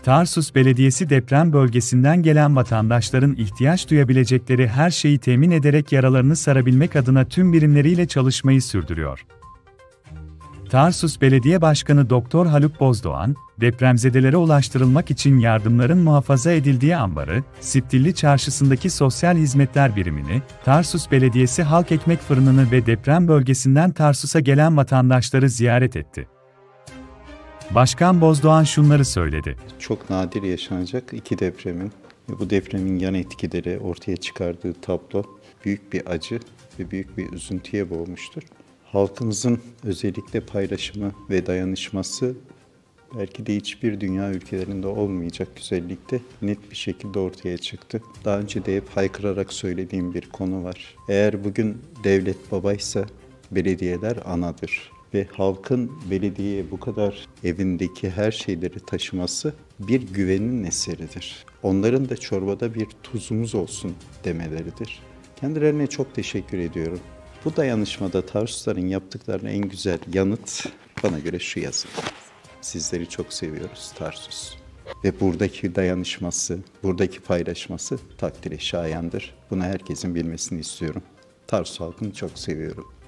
Tarsus Belediyesi deprem bölgesinden gelen vatandaşların ihtiyaç duyabilecekleri her şeyi temin ederek yaralarını sarabilmek adına tüm birimleriyle çalışmayı sürdürüyor. Tarsus Belediye Başkanı Doktor Haluk Bozdoğan, depremzedelere ulaştırılmak için yardımların muhafaza edildiği ambarı, Siptilli Çarşısı'ndaki sosyal hizmetler birimini, Tarsus Belediyesi Halk Ekmek Fırını'nı ve deprem bölgesinden Tarsus'a gelen vatandaşları ziyaret etti. Başkan Bozdoğan şunları söyledi. Çok nadir yaşanacak iki depremin ve bu depremin yan etkileri ortaya çıkardığı tablo büyük bir acı ve büyük bir üzüntüye boğmuştur. Halkımızın özellikle paylaşımı ve dayanışması belki de hiçbir dünya ülkelerinde olmayacak güzellikte net bir şekilde ortaya çıktı. Daha önce de hep haykırarak söylediğim bir konu var. Eğer bugün devlet babaysa belediyeler anadır. Ve halkın belediyeye bu kadar evindeki her şeyleri taşıması bir güvenin eseridir. Onların da çorbada bir tuzumuz olsun demeleridir. Kendilerine çok teşekkür ediyorum. Bu dayanışmada Tarsusların yaptıklarına en güzel yanıt bana göre şu yazı. Sizleri çok seviyoruz Tarsus. Ve buradaki dayanışması, buradaki paylaşması takdire şayandır. Bunu herkesin bilmesini istiyorum. Tarsus halkını çok seviyorum.